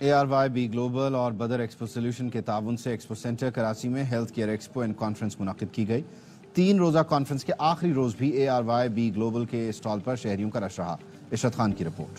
ARYB global اور بدر expo solution کے تعاون سے ایکسپو سینٹر کراچی میں health care expo and conference منعقد کی گئی۔ 3 روزہ کانفرنس کے آخری روز بھی ARYB گلوبل کے اسٹال پر شہریوں کا رش رہا۔ ارشد خان کی رپورٹ۔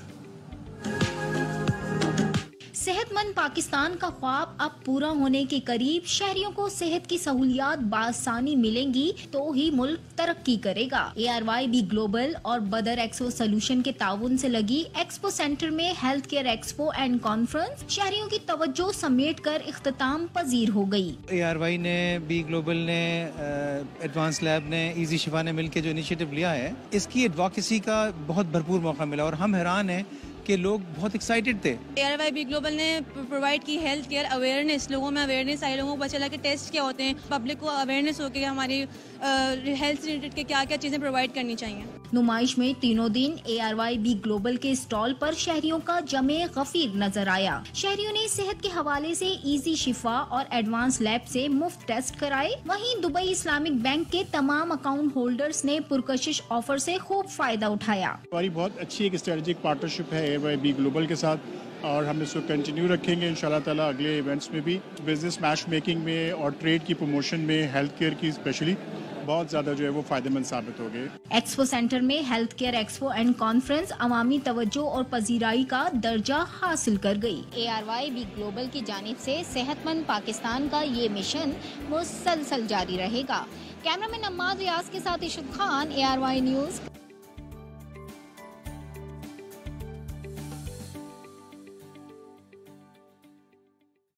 صحت مند پاکستان کا خواب اب پورا ہونے کے قریب، شہریوں کو صحت کی سہولیات بآسانی ملیں گی تو ہی ملک ترقی کرے گا۔ ARYB گلوبل اور بدر ایکسپو سولوشن کے تعاون سے لگی ایکسپو سینٹر میں health care expo and conference شہریوں کی توجہ سمیٹ کر اختتام پذیر ہو گئی۔ ARY نے، بی گلوبل نے، ایڈوانس لیب نے، ایزی شفا نے مل کے جو انیشیٹو لیا ہے، اس کی ایڈوکیسی کا بہت بھرپور موقع ملا اور ہم حیران ہیں کہ لوگ بہت ایکسائٹڈ تھے۔ ARYB گلوبل نے پرووائڈ کی ہیلتھ کیئر اویئرنیس، لوگوں میں اویئرنیس آئی، لوگوں کو پتہ چلا کہ ٹیسٹ کیا ہوتے ہیں، پبلک کو اویئرنیس ہو کہ ہماری ہیلتھ سے ریلیٹڈ کے کیا کیا چیزیں پرووائڈ کرنی چاہیے۔ نمائش میں تینوں دن ARYB گلوبل کے اسٹال پر شہریوں کا جمع غفیر نظر آیا۔ شہریوں نے صحت کے حوالے سے ایزی شفا اور ایڈوانس لیب سے مفت ٹیسٹ کرائے، وہیں دبئی اسلامک بینک کے تمام اکاؤنٹ ہولڈرز نے پرکشش آفر سے خوب فائدہ اٹھایا۔ ہماری بہت اچھی ایک اسٹریٹجک پارٹنرشپ ہے ARYB گلوبل کے ساتھ اور ہم اس کو کنٹینیو رکھیں گے انشاءاللہ تعالیٰ اگلے ایونٹس میں بھی۔ بزنس میچ میکنگ میں اور ٹریڈ کی پروموشن میں ہیلتھ کیئر کی اسپیشلی بہت زیادہ جو ہے وہ فائدہ مند ثابت ہو گئے۔ ایکسپو سینٹر میں health care expo and conference عوامی توجہ اور پذیرائی کا درجہ حاصل کر گئی۔ ARYB گلوبل کی جانب سے صحت مند پاکستان کا یہ مشن مسلسل جاری رہے گا۔ کیمرہ مین نماز ریاض کے ساتھ ارشد خان، ARY نیوز۔